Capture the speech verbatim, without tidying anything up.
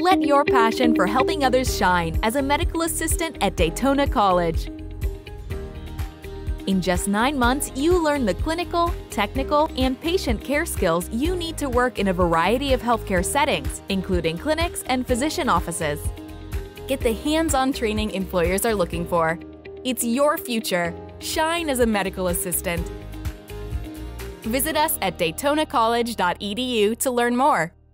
Let your passion for helping others shine as a medical assistant at Daytona College. In just nine months, you learn the clinical, technical, and patient care skills you need to work in a variety of healthcare settings, including clinics and physician offices. Get the hands-on training employers are looking for. It's your future. Shine as a medical assistant. Visit us at daytona college dot e d u to learn more.